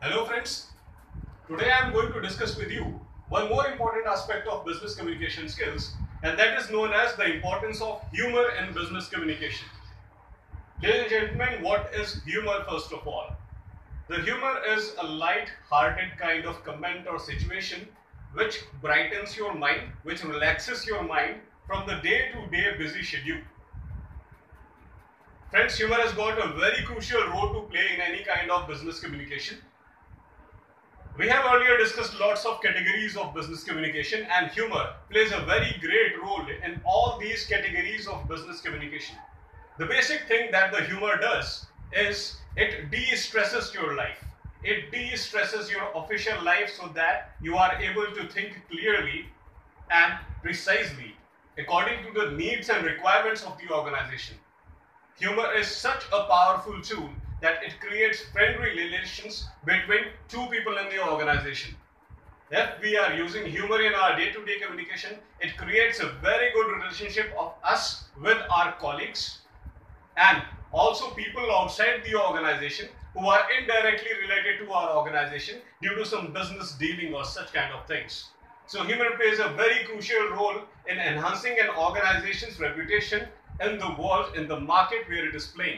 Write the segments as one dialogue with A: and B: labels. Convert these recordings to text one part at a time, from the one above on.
A: Hello friends, today I am going to discuss with you one more important aspect of business communication skills, and that is known as the importance of humor in business communication. Ladies and gentlemen, what is humor first of all? The humor is a light-hearted kind of comment or situation which brightens your mind, which relaxes your mind from the day-to-day busy schedule. Friends, humor has got a very crucial role to play in any kind of business communication. We have earlier discussed lots of categories of business communication, and humor plays a very great role in all these categories of business communication. The basic thing that the humor does is it de-stresses your life. It de-stresses your official life so that you are able to think clearly and precisely according to the needs and requirements of the organization. Humor is such a powerful tool that it creates friendly relations between two people in the organization. If we are using humor in our day-to-day communication, it creates a very good relationship of us with our colleagues and also people outside the organization who are indirectly related to our organization due to some business dealing or such kind of things. So humor plays a very crucial role in enhancing an organization's reputation in the world, in the market where it is playing.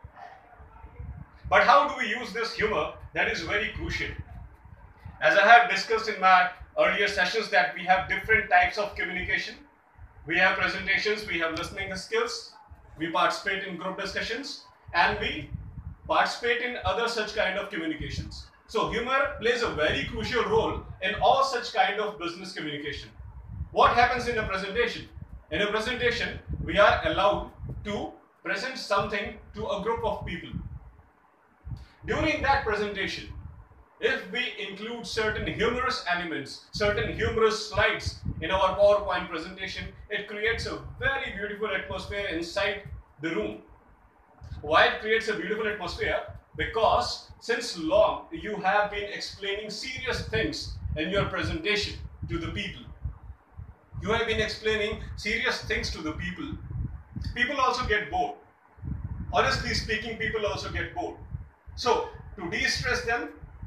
A: But how do we use this humor? That is very crucial. As I have discussed in my earlier sessions that we have different types of communication. We have presentations, we have listening skills, we participate in group discussions, and we participate in other such kind of communications. So humor plays a very crucial role in all such kind of business communication. What happens in a presentation? In a presentation, we are allowed to present something to a group of people. During that presentation, if we include certain humorous elements, certain humorous slides in our PowerPoint presentation, it creates a very beautiful atmosphere inside the room. Why it creates a beautiful atmosphere? Because since long you have been explaining serious things in your presentation to the people. You have been explaining serious things to the people. People also get bored. Honestly speaking, people also get bored. So, to de-stress them,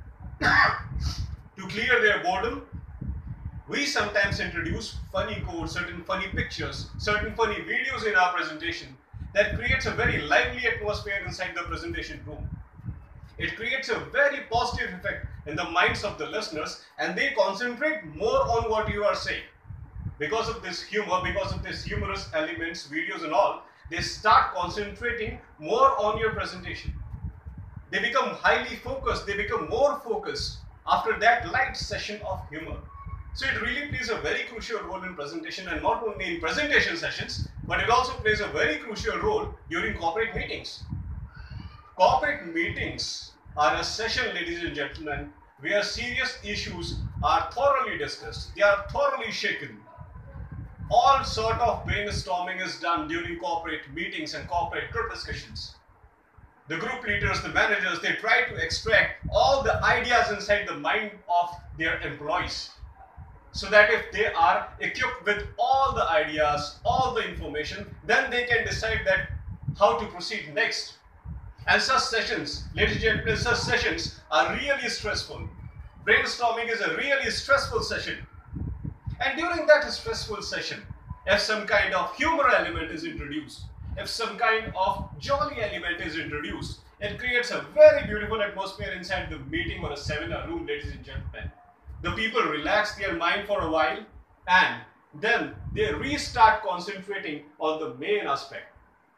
A: to clear their boredom, we sometimes introduce funny quotes, certain funny pictures, certain funny videos in our presentation that creates a very lively atmosphere inside the presentation room. It creates a very positive effect in the minds of the listeners, and they concentrate more on what you are saying. Because of this humor, because of these humorous elements, videos and all, they start concentrating more on your presentation. They become highly focused, they become more focused after that light session of humor. So it really plays a very crucial role in presentation, and not only in presentation sessions, but it also plays a very crucial role during corporate meetings. Corporate meetings are a session, ladies and gentlemen, where serious issues are thoroughly discussed, they are thoroughly shaken. All sort of brainstorming is done during corporate meetings and corporate group discussions. The group leaders, the managers, they try to extract all the ideas inside the mind of their employees, so that if they are equipped with all the ideas, all the information, then they can decide that how to proceed next. And such sessions, ladies and gentlemen, such sessions are really stressful. Brainstorming is a really stressful session. And during that stressful session, if some kind of humor element is introduced, if some kind of jolly element is introduced, it creates a very beautiful atmosphere inside the meeting or a seminar room, ladies and gentlemen. The people relax their mind for a while, and then they restart concentrating on the main aspect.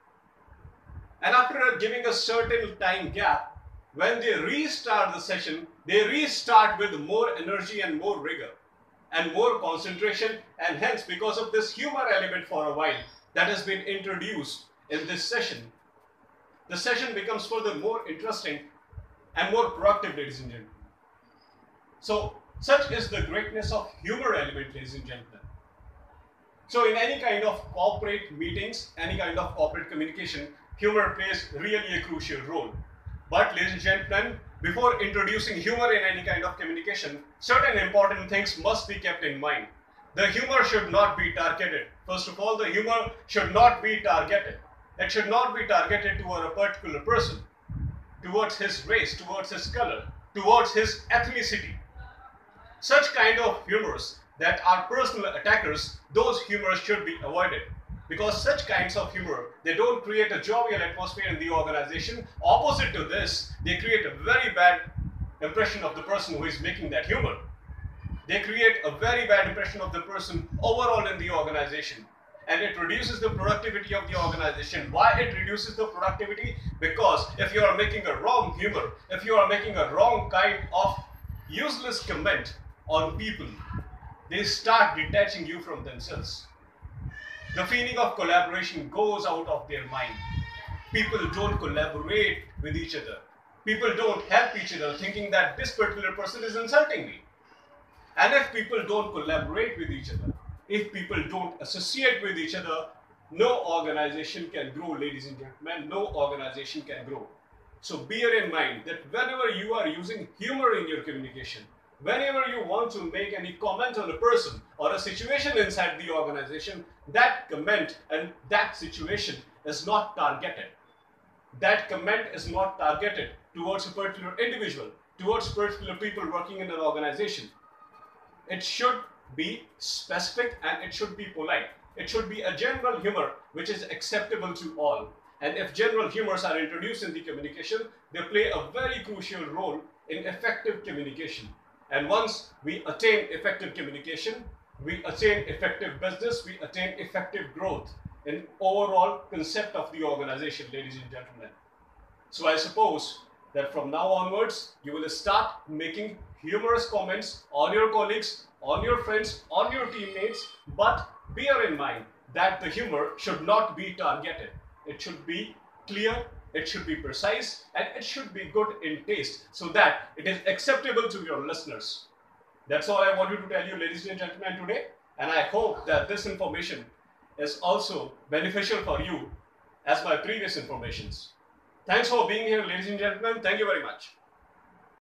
A: And after giving a certain time gap, when they restart the session, they restart with more energy and more rigor and more concentration, and hence because of this humor element for a while that has been introduced in this session, the session becomes further more interesting and more productive, ladies and gentlemen. So such is the greatness of humor element, ladies and gentlemen. So in any kind of corporate meetings, any kind of corporate communication, humor plays really a crucial role. But ladies and gentlemen, before introducing humor in any kind of communication, certain important things must be kept in mind. The humor should not be targeted. First of all, the humor should not be targeted. It should not be targeted toward a particular person, towards his race, towards his color, towards his ethnicity. Such kind of humors that are personal attackers, those humors should be avoided. Because such kinds of humor, they don't create a jovial atmosphere in the organization. Opposite to this, they create a very bad impression of the person who is making that humor. They create a very bad impression of the person overall in the organization. And it reduces the productivity of the organization. Why it reduces the productivity? Because if you are making a wrong humor, if you are making a wrong kind of useless comment on people, they start detaching you from themselves. The feeling of collaboration goes out of their mind. People don't collaborate with each other. People don't help each other thinking that this particular person is insulting me. And if people don't collaborate with each other, if people don't associate with each other, no organization can grow, ladies and gentlemen. No organization can grow. So bear in mind that whenever you are using humor in your communication, whenever you want to make any comment on a person or a situation inside the organization, that comment and that situation is not targeted. That comment is not targeted towards a particular individual, towards particular people working in an organization. It should be specific and it should be polite. It should be a general humor which is acceptable to all. And if general humors are introduced in the communication, they play a very crucial role in effective communication. And once we attain effective communication, we attain effective business, we attain effective growth in overall concept of the organization, ladies and gentlemen. So I suppose that from now onwards, you will start making humorous comments on your colleagues, on your friends, on your teammates, but bear in mind that the humor should not be targeted. It should be clear, it should be precise, and it should be good in taste so that it is acceptable to your listeners. That's all I wanted to tell you, ladies and gentlemen, today. And I hope that this information is also beneficial for you as my previous informations. Thanks for being here, ladies and gentlemen. Thank you very much.